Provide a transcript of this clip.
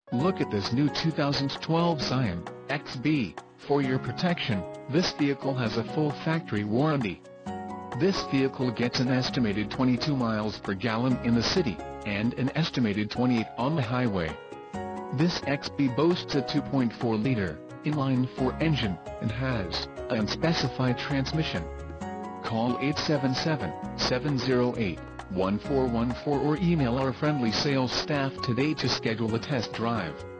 Look at this new 2012 Scion XB. For your protection, this vehicle has a full factory warranty. This vehicle gets an estimated 22 miles per gallon in the city, and an estimated 28 on the highway. This XB boasts a 2.4-liter inline-4 engine, and has an unspecified transmission. Call 877-708-1414 or email our friendly sales staff today to schedule a test drive.